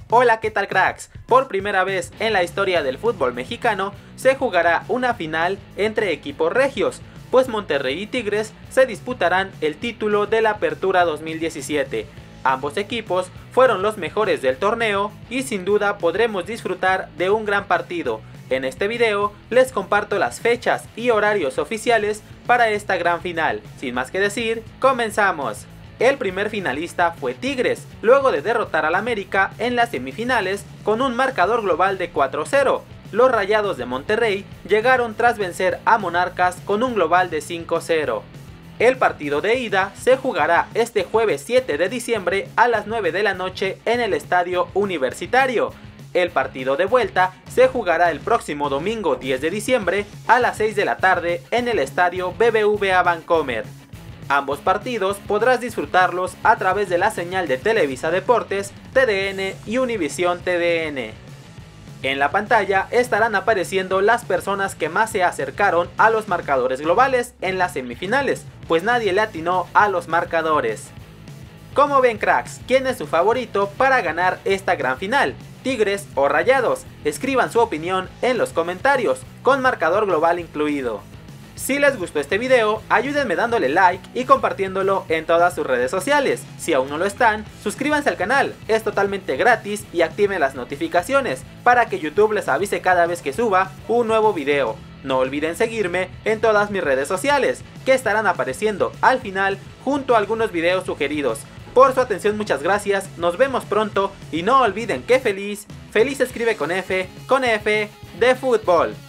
Hola, ¿qué tal, cracks? Por primera vez en la historia del fútbol mexicano se jugará una final entre equipos regios, pues Monterrey y Tigres se disputarán el título de la Apertura 2017. Ambos equipos fueron los mejores del torneo y sin duda podremos disfrutar de un gran partido. En este video les comparto las fechas y horarios oficiales para esta gran final. Sin más que decir, comenzamos. El primer finalista fue Tigres, luego de derrotar al América en las semifinales con un marcador global de 4-0. Los Rayados de Monterrey llegaron tras vencer a Monarcas con un global de 5-0. El partido de ida se jugará este jueves 7 de diciembre a las 9 de la noche en el Estadio Universitario. El partido de vuelta se jugará el próximo domingo 10 de diciembre a las 6 de la tarde en el Estadio BBVA Bancomer. Ambos partidos podrás disfrutarlos a través de la señal de Televisa Deportes, TDN y Univisión TDN. En la pantalla estarán apareciendo las personas que más se acercaron a los marcadores globales en las semifinales, pues nadie le atinó a los marcadores. ¿Cómo ven, cracks? ¿Quién es su favorito para ganar esta gran final? ¿Tigres o Rayados? Escriban su opinión en los comentarios, con marcador global incluido. Si les gustó este video, ayúdenme dándole like y compartiéndolo en todas sus redes sociales. Si aún no lo están, suscríbanse al canal, es totalmente gratis y activen las notificaciones para que YouTube les avise cada vez que suba un nuevo video. No olviden seguirme en todas mis redes sociales, que estarán apareciendo al final junto a algunos videos sugeridos. Por su atención muchas gracias, nos vemos pronto y no olviden que feliz escribe con F de fútbol.